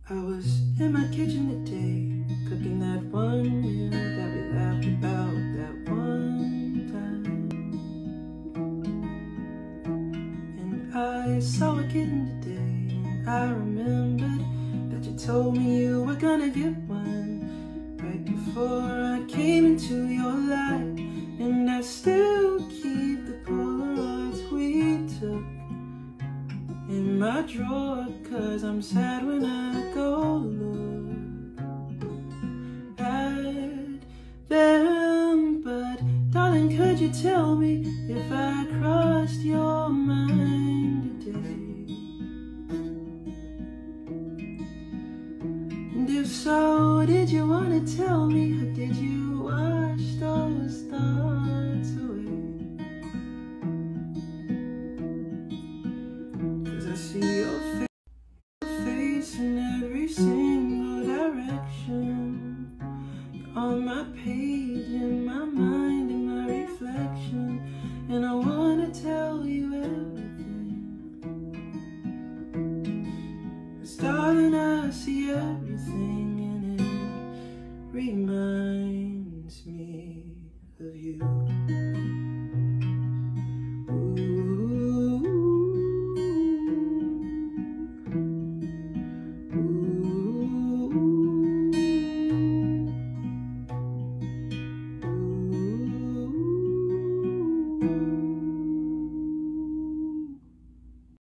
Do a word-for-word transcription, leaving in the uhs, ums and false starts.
I was in my kitchen today, cooking that one meal that we laughed about that one time. And I saw a kitten today, and I remembered that you told me you were gonna get one right before I came into your life. And I still keep the Polaroids we took in my drawer, 'cause I'm sad when I go look at them. But darling, could you tell me if I crossed your mind today? And if so, did you want to tell me, or did you wash those thoughts away? 'Cause I see your fa face in every single direction. You're on my page, in my mind, in my reflection. And I